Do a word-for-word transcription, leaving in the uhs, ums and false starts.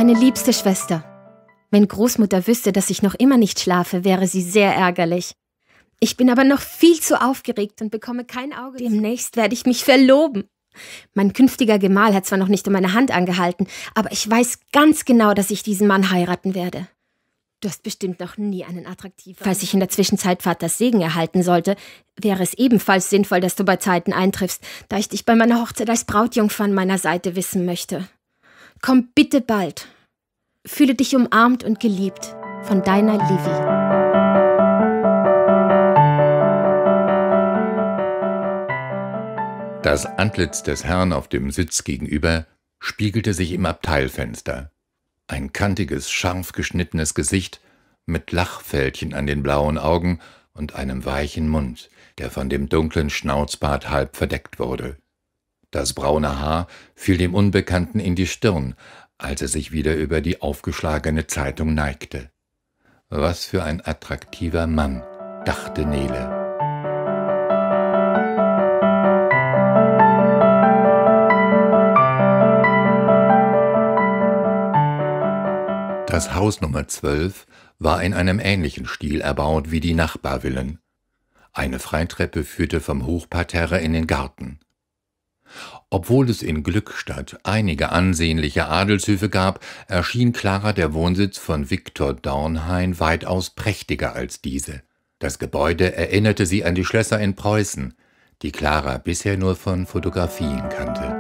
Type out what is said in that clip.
Meine liebste Schwester. Wenn Großmutter wüsste, dass ich noch immer nicht schlafe, wäre sie sehr ärgerlich. Ich bin aber noch viel zu aufgeregt und bekomme kein Auge. Demnächst werde ich mich verloben. Mein künftiger Gemahl hat zwar noch nicht um meine Hand angehalten, aber ich weiß ganz genau, dass ich diesen Mann heiraten werde. Du hast bestimmt noch nie einen attraktiven... Falls ich in der Zwischenzeit Vaters Segen erhalten sollte, wäre es ebenfalls sinnvoll, dass du bei Zeiten eintriffst, da ich dich bei meiner Hochzeit als Brautjungfer an meiner Seite wissen möchte. Komm bitte bald. Fühle dich umarmt und geliebt von deiner Livy. Das Antlitz des Herrn auf dem Sitz gegenüber spiegelte sich im Abteilfenster. Ein kantiges, scharf geschnittenes Gesicht mit Lachfältchen an den blauen Augen und einem weichen Mund, der von dem dunklen Schnauzbart halb verdeckt wurde. Das braune Haar fiel dem Unbekannten in die Stirn, als er sich wieder über die aufgeschlagene Zeitung neigte. Was für ein attraktiver Mann, dachte Nele. Das Haus Nummer zwölf war in einem ähnlichen Stil erbaut wie die Nachbarvillen. Eine Freitreppe führte vom Hochparterre in den Garten. Obwohl es in Glückstadt einige ansehnliche Adelshöfe gab, erschien Clara der Wohnsitz von Viktor Dornhain weitaus prächtiger als diese. Das Gebäude erinnerte sie an die Schlösser in Preußen, die Clara bisher nur von Fotografien kannte.